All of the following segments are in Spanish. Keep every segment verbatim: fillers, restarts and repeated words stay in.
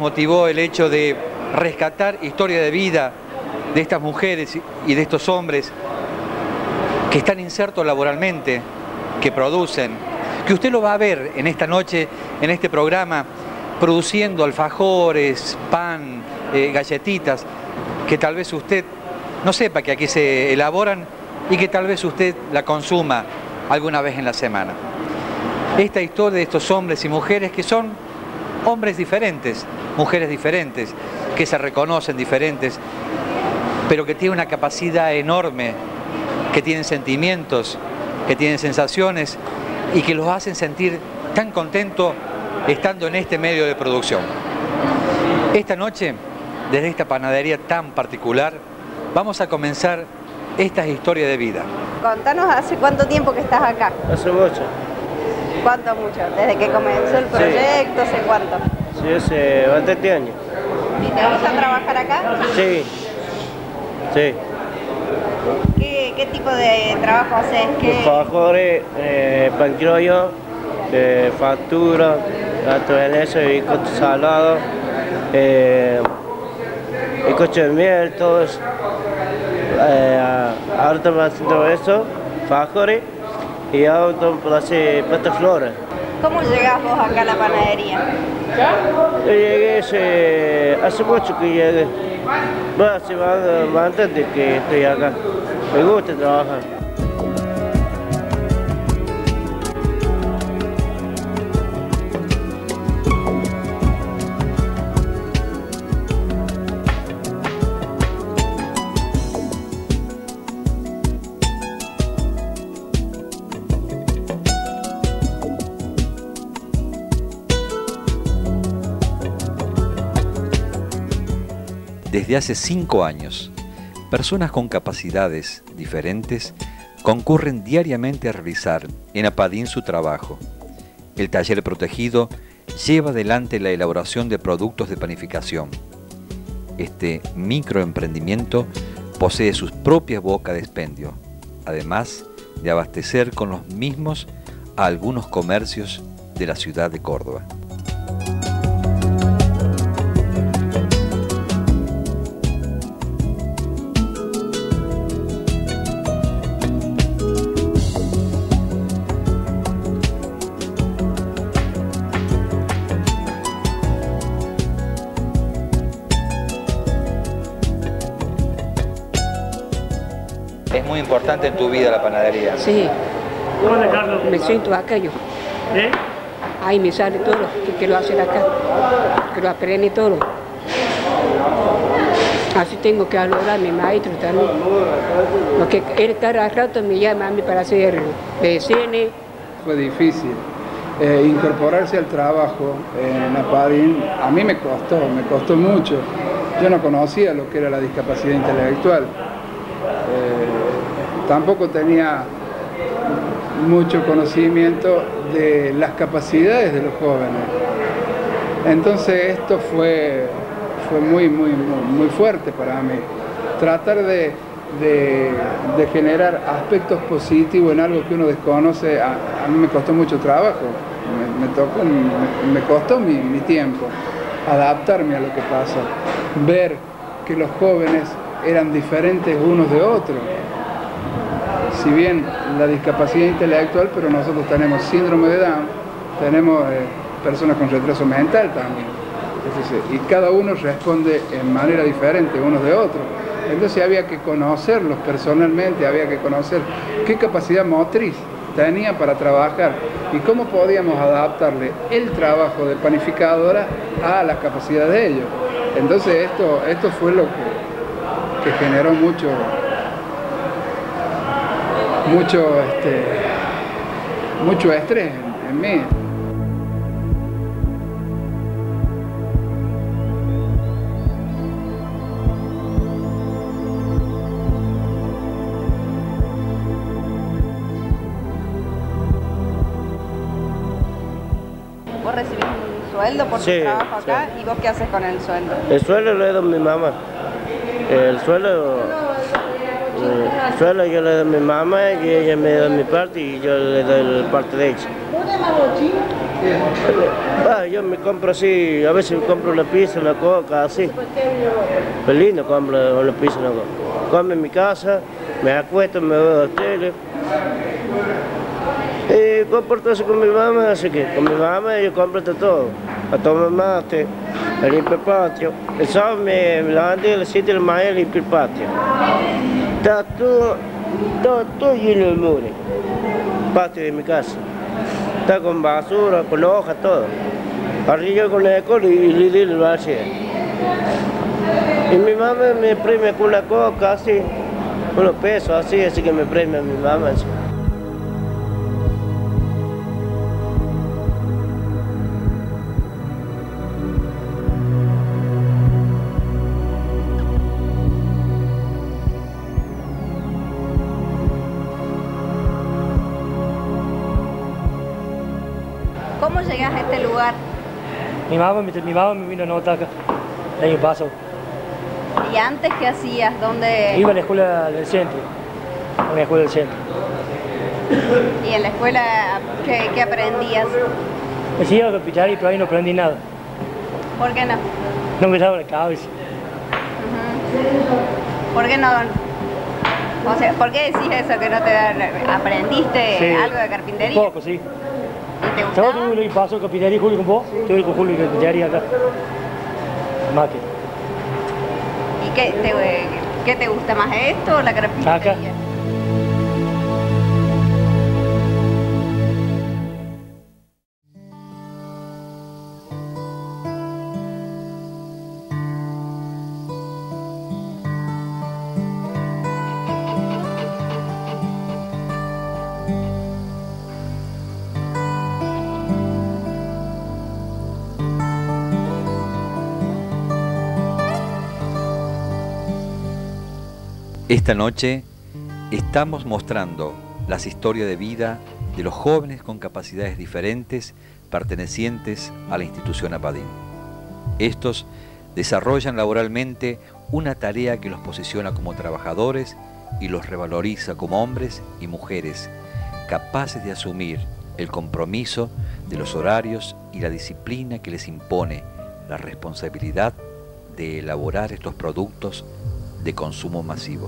motivó el hecho de rescatar historia de vida de estas mujeres y de estos hombres que están insertos laboralmente, que producen, que usted lo va a ver en esta noche, en este programa, produciendo alfajores, pan, eh, galletitas, que tal vez usted no sepa que aquí se elaboran y que tal vez usted la consuma alguna vez en la semana. Esta historia de estos hombres y mujeres que son hombres diferentes, mujeres diferentes, que se reconocen diferentes, pero que tienen una capacidad enorme, que tienen sentimientos, que tienen sensaciones y que los hacen sentir tan contentos estando en este medio de producción. Esta noche, desde esta panadería tan particular, vamos a comenzar esta historia de vida. Contanos, ¿hace cuánto tiempo que estás acá? Hace mucho. ¿Cuánto mucho? ¿Desde que comenzó el proyecto? ¿Hace Sí. cuánto? Sí, hace bastante años. ¿Y te vas a trabajar acá? Sí, sí. ¿Qué, qué tipo de trabajo haces? ¿Qué... Alfajores, eh, pan criollo, eh, factura, gato de leche, bizcocho salado, eh, bizcocho de miel, todo eso. Eh, ahora estamos haciendo eso, alfajores, y ahora estamos por hacer patas flores. ¿Cómo llegás vos acá a la panadería? Yo llegué hace, hace mucho que llegué. Bueno, hace más, más antes de que estoy acá. Me gusta trabajar. Desde hace cinco años, personas con capacidades diferentes concurren diariamente a realizar en Apadín su trabajo. El taller protegido lleva adelante la elaboración de productos de panificación. Este microemprendimiento posee sus propias bocas de expendio, además de abastecer con los mismos a algunos comercios de la ciudad de Córdoba. Es muy importante en tu vida la panadería. Sí, me siento acá yo. ¿Eh? Ahí me sale todo lo que quiero hacer acá, que lo aprende todo. Así tengo que valorar a mi maestro también. Porque él cada rato me llama a mí para hacer B C N. Fue difícil eh, incorporarse al trabajo en Apadín. A mí me costó, me costó mucho. Yo no conocía lo que era la discapacidad intelectual. Eh, tampoco tenía mucho conocimiento de las capacidades de los jóvenes. Entonces esto fue, fue muy, muy, muy, muy fuerte para mí. Tratar de, de, de generar aspectos positivos en algo que uno desconoce, a, a mí me costó mucho trabajo. Me, me, tocó, me, me costó mi, mi tiempo adaptarme a lo que pasa. Ver que los jóvenes eran diferentes unos de otros. Si bien la discapacidad intelectual, pero nosotros tenemos síndrome de Down, tenemos eh, personas con retraso mental también. Entonces, y cada uno responde en manera diferente unos de otros. Entonces había que conocerlos personalmente, había que conocer qué capacidad motriz tenía para trabajar y cómo podíamos adaptarle el trabajo de panificadora a las capacidades de ellos. Entonces esto, esto fue lo que, que generó mucho, mucho, este, mucho estrés en, en mí. ¿Vos recibís un sueldo por Sí, tu trabajo acá? sí. ¿Y vos qué haces con el sueldo? El sueldo lo doy a mi mamá. El sueldo, el sueldo yo le doy a mi mamá y ella me da mi parte y yo le doy la parte de ella. Ah, yo me compro así, a veces me compro una pizza, una coca, así. Es lindo compro una pizza, una coca. Como en mi casa, me acuesto, me veo la tele. Y compro todo eso con mi mamá, así que con mi mamá yo compro todo. A tomar mate, a limpiar el patio. El sábado me, me levanté a las siete de la mañana a limpiar el patio. Está todo, todo, todo lleno de mugre. Patio de mi casa. Está con basura, con hojas, todo. Arriba con el alcohol y le di el vacío. Y mi mamá me premia con una coca, así, unos pesos, así, así que me premia mi mamá. Así. ¿Cómo llegas a este lugar? Mi mamá, mi, mi mamá me vino a notar acá, el año pasado. ¿Y antes qué hacías? ¿Dónde? Iba a la escuela del centro, a una escuela del centro. ¿Y en la escuela qué, qué aprendías? Me iba a capital y por ahí no aprendí nada. ¿Por qué no? No me daba la cabeza. Uh-huh. ¿Por qué no? O sea, ¿por qué decís eso que no te da? ¿Aprendiste Sí, algo de carpintería? Un poco, sí. ¿Y te ¿Sabes gustaba? que tuve el paso de carpintería Julio con vos? Tuve con Julio y carpintería acá. Máquina. ¿Y qué te, qué te gusta más, esto o la carpintería? Acá. Esta noche estamos mostrando las historias de vida de los jóvenes con capacidades diferentes pertenecientes a la institución APADIN. Estos desarrollan laboralmente una tarea que los posiciona como trabajadores y los revaloriza como hombres y mujeres capaces de asumir el compromiso de los horarios y la disciplina que les impone la responsabilidad de elaborar estos productos de consumo masivo.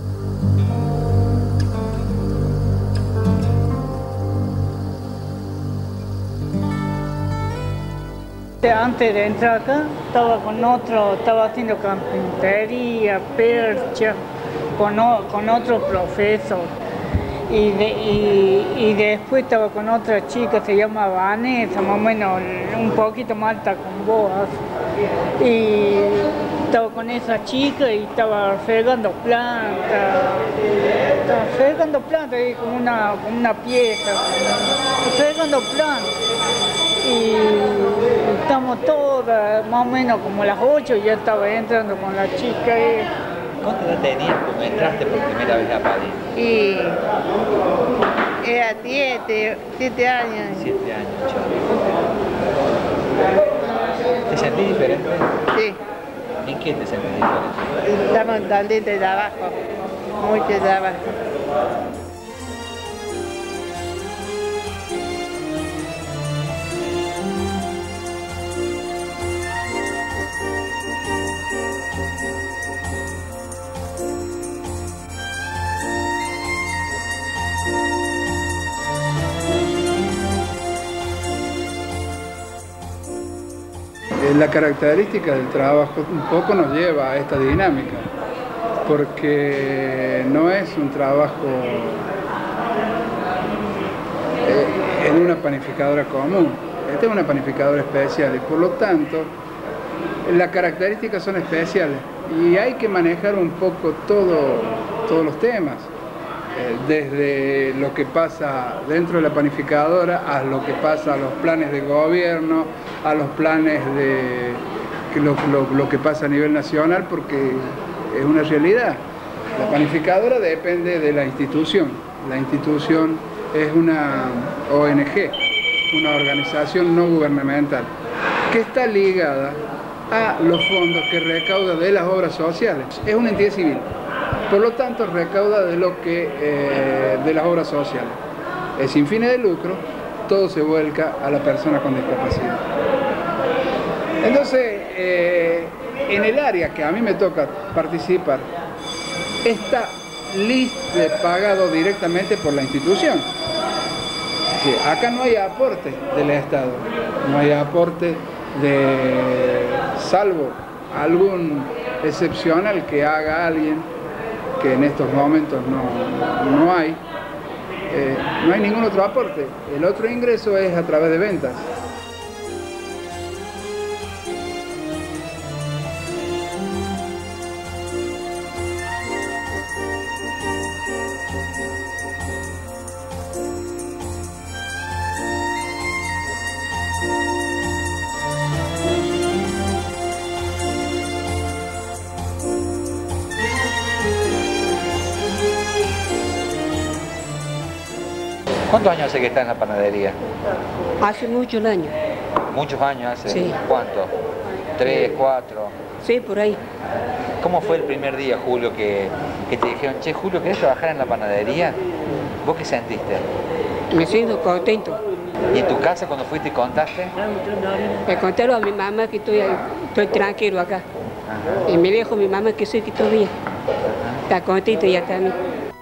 Antes de entrar acá, estaba con otro, estaba haciendo carpintería, percha, con, o, con otro profesor. Y, de, y, y después estaba con otra chica, se llama Vanessa, más o menos un poquito más alta con vos. Y estaba con esa chica y estaba regando plantas, estaba regando plantas ahí con una, con una pieza, regando plantas. Y estamos todas, más o menos como las ocho, y ya estaba entrando con la chica. Y... ¿Cuánto edad tenías cuando entraste por primera vez a APADIN? Y era siete, siete años. Siete años, chaval. ¿Te sentís diferente? Sí. ¿En qué te sentís diferente? Estamos en tantito de trabajo, mucho trabajo. La característica del trabajo un poco nos lleva a esta dinámica, porque no es un trabajo en una panificadora común, esta es una panificadora especial y por lo tanto las características son especiales y hay que manejar un poco todo, todos los temas. Desde lo que pasa dentro de la panificadora a lo que pasa a los planes de gobierno, a los planes de lo, lo, lo que pasa a nivel nacional, porque es una realidad. La panificadora depende de la institución. La institución es una O N G, una organización no gubernamental, que está ligada a los fondos que recauda de las obras sociales. Es una entidad civil. Por lo tanto, recauda de lo que eh, de las obras sociales. Es sin fines de lucro todo se vuelca a la persona con discapacidad. Entonces, eh, en el área que a mí me toca participar, está listo, pagado directamente por la institución. Sí, acá no hay aporte del Estado, no hay aporte de, salvo algún excepcional que haga alguien, que en estos momentos no, no hay, eh, no hay ningún otro aporte. El otro ingreso es a través de ventas. ¿Cuántos años hace que está en la panadería? Hace muchos años. ¿Muchos años hace? Sí. ¿Cuánto? ¿Tres, cuatro? Sí, por ahí. ¿Cómo fue el primer día, Julio, que, que te dijeron, che, Julio, ¿querés trabajar en la panadería? ¿Vos qué sentiste? Me siento contento. ¿Y en tu casa cuando fuiste y contaste? Le conté a mi mamá que estoy, estoy tranquilo acá. Ajá. Y me dijo mi mamá que sí, que estoy bien. Ajá. Está contento ya también.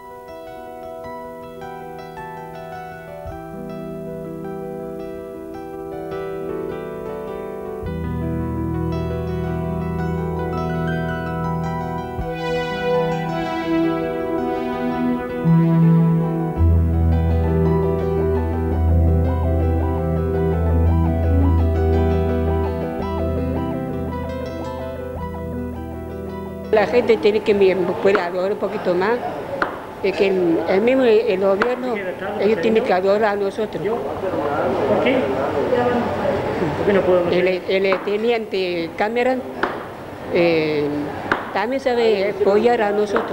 La gente tiene que poder adorar un poquito más, de que el, el mismo el gobierno, ellos tienen que adorar a nosotros. ¿Por qué? ¿Por qué no podemos? El, el teniente Cameron eh, también sabe apoyar a nosotros,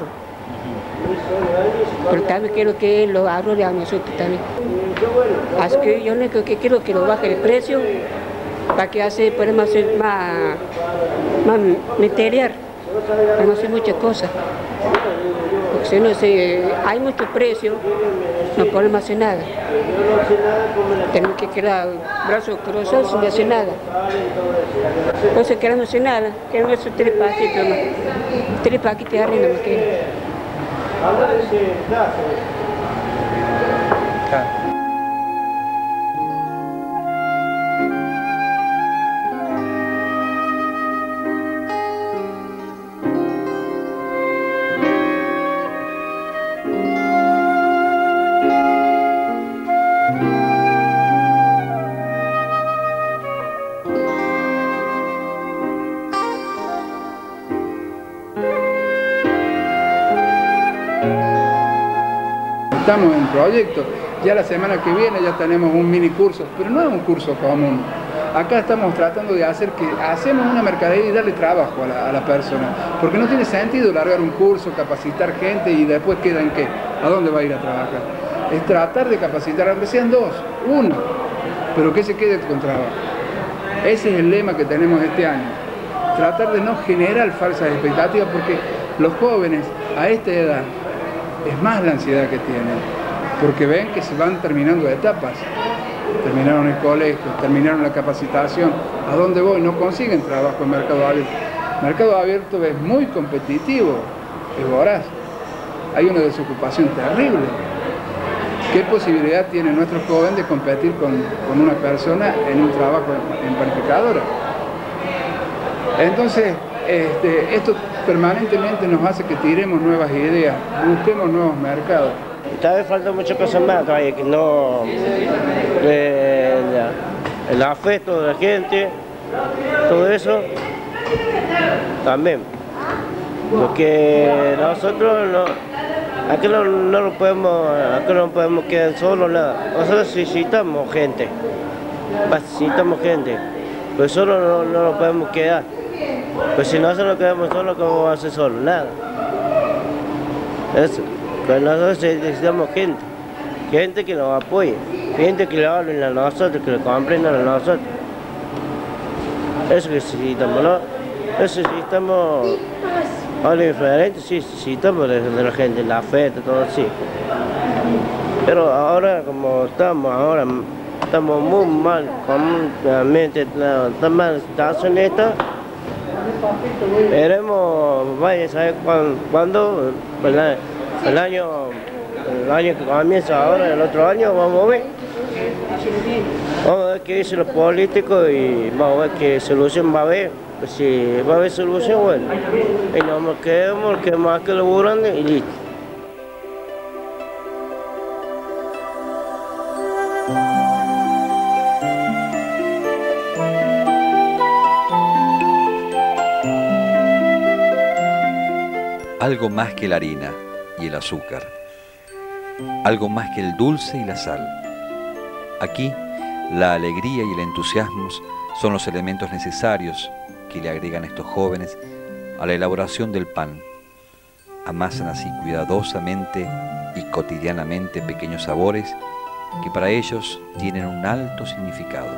pero también quiero que él lo adore a nosotros también. Así que yo lo que quiero que lo baje el precio, para que así podemos hacer más, más material. No hacer muchas cosas, porque si no se, hay mucho precio, no podemos hacer nada. Tenemos que quedar brazos cruzados sin hacer nada. Entonces queremos hacer nada, queremos esos tres paquetes más. Tres paquetes de harina más que. Estamos en proyecto, ya la semana que viene ya tenemos un mini curso, pero no es un curso común. Acá estamos tratando de hacer que hacemos una mercadería y darle trabajo a la, a la persona, porque no tiene sentido largar un curso, capacitar gente y después queda en qué, a dónde va a ir a trabajar. Es tratar de capacitar, aunque sean dos, uno, pero que se quede con trabajo. Ese es el lema que tenemos este año, tratar de no generar falsas expectativas, porque los jóvenes a esta edad es más la ansiedad que tienen, porque ven que se van terminando etapas, terminaron el colegio, terminaron la capacitación, ¿a dónde voy? No consiguen trabajo en Mercado Abierto. Mercado Abierto es muy competitivo, es voraz, hay una desocupación terrible. ¿Qué posibilidad tiene nuestro joven de competir con, con una persona en un trabajo en, en panificadora? Entonces, este, esto permanentemente nos hace que tiremos nuevas ideas, busquemos nuevos mercados. Tal vez falta muchas cosas más todavía, que no... Eh, la, el afecto de la gente, todo eso, también. Porque nosotros no, aquí no, no, lo podemos, aquí no podemos quedar solos, nada. Nosotros necesitamos gente, necesitamos gente, pero solo no, no lo podemos quedar. Pues si nosotros nos quedamos solos, ¿cómo vamos a hacer solos? Nada. Eso. Pero nosotros necesitamos gente. Gente que nos apoye. Gente que le hablen a nosotros, que le comprendan a nosotros. Eso que necesitamos, ¿no? Eso necesitamos algo diferente, sí, necesitamos de, de la gente, la fe, todo así. Pero ahora, como estamos ahora, estamos muy mal, realmente está mal la situación esta. Veremos, vaya a saber cuándo, cuándo el, el año, el año que comienza ahora, el otro año, vamos a ver. Vamos a ver qué dicen los políticos y vamos a ver qué solución va a haber. Pues si va a haber solución, bueno, y no nos quedemos, que más que lo burlan y listo. Algo más que la harina y el azúcar, algo más que el dulce y la sal. Aquí, la alegría y el entusiasmo son los elementos necesarios que le agregan estos jóvenes a la elaboración del pan. Amasan así cuidadosamente y cotidianamente pequeños sabores que para ellos tienen un alto significado.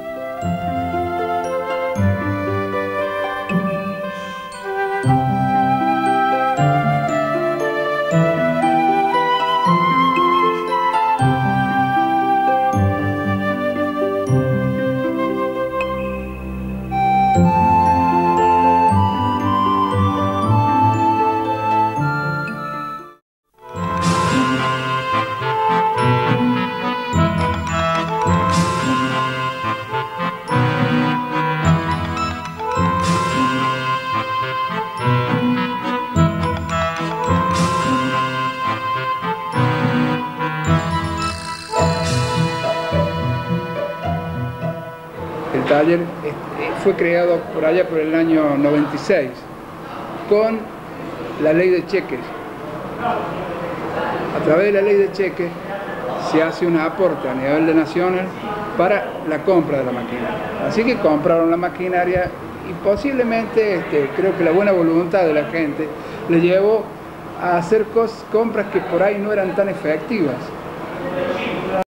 El taller fue creado por allá por el año noventa y seis con la ley de cheques. A través de la ley de cheques se hace un aporte a nivel de nacional para la compra de la maquinaria. Así que compraron la maquinaria y posiblemente este, creo que la buena voluntad de la gente le llevó a hacer cosas, compras que por ahí no eran tan efectivas.